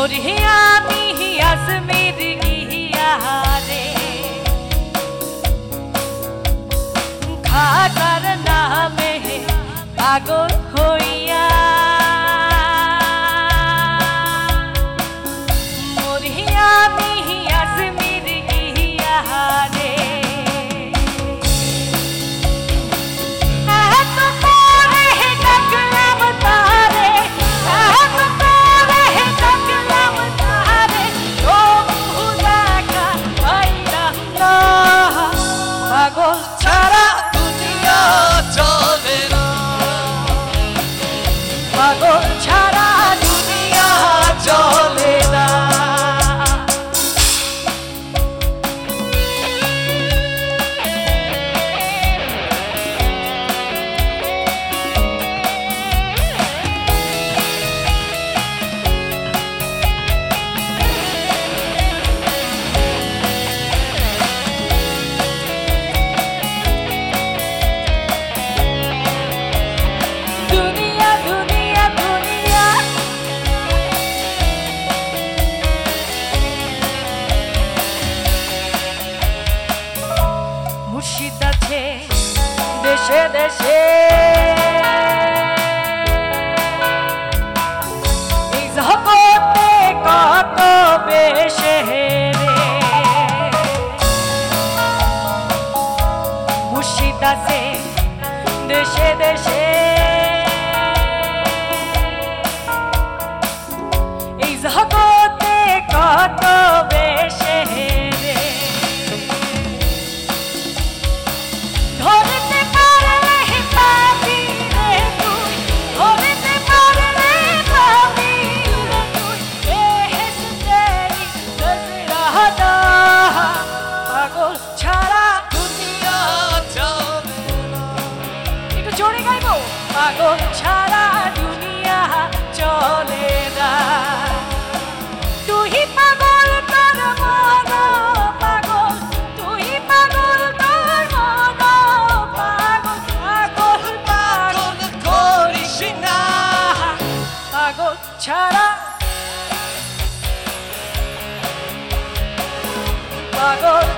আমি আজমির গিয়া রে খাতার নামে পাগল হইয়া আমি আজমির গিয়া রে পাগল ছাড়া দুনিয়া চলে না পাগল ছাড়া দুনিয়া চলে না মুর্শিদ আছে দেশে দেশে এই জগতে কত বেশে রে মুর্শিদ আছে দেশে দেশে এই জগতে কত বেশে রে পাগল ছাড়া দুনিয়া চলে না একটু জোরে গাইবো পাগল ছাড়া দুনিয়া চলে না তুই পাগল তোর মন পাগল তুই পাগল তোর মন পাগল পাগল পাগল করিস না পাগল ছাড়া পাগল